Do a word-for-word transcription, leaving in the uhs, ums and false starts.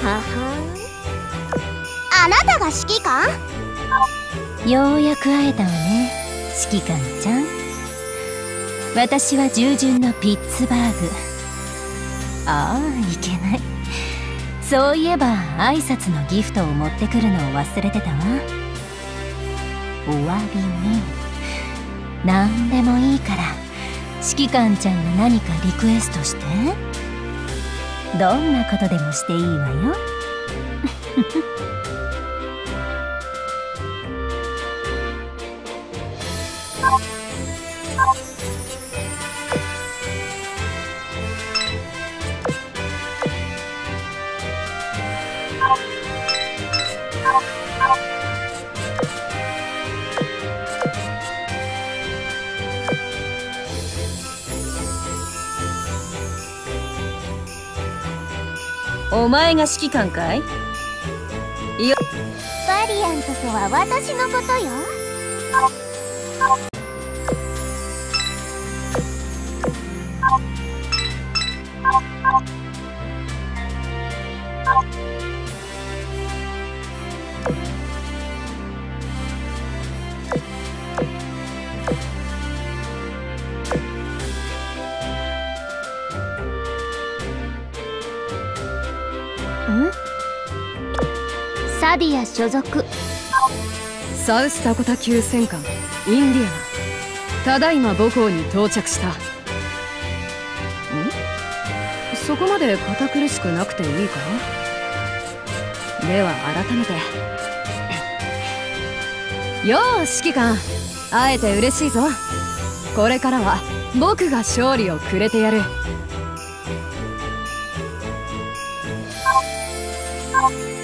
はあなたが指揮官？ ようやく会えたわね、指揮官ちゃん。私は従順のピッツバーグ。ああ、いけない。そういえば挨拶のギフトを持ってくるのを忘れてたわ。お詫びね。何でもいいから指揮官ちゃんに何かリクエストして。どんなことでもしていいわよ。 お前が指揮官かい？いや、 バリアントとは私のことよ。ん？サディア所属。 サウスタコタ級戦艦インディアナ、ただいま母港に到着した。ん？そこまで堅苦しくなくていいか？では改めて。よう指揮官、会えて嬉しいぞ。これからは僕が勝利をくれてやる。 あ